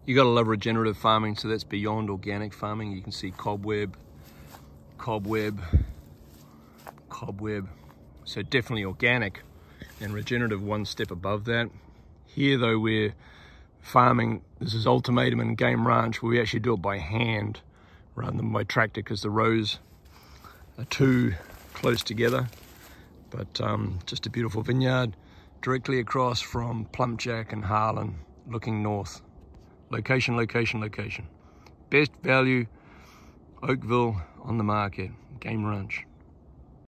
You gotta love regenerative farming, so that's beyond organic farming. You can see cobweb, cobweb, cobweb. So definitely organic, and regenerative one step above that. Here though, we're farming, this is Ultimatum and Game Ranch, where we actually do it by hand rather than by tractor, because the rows are too close together. But just a beautiful vineyard directly across from Plumpjack and Harlan, looking north. Location, location, location. Best value, Oakville on the market, Game Ranch.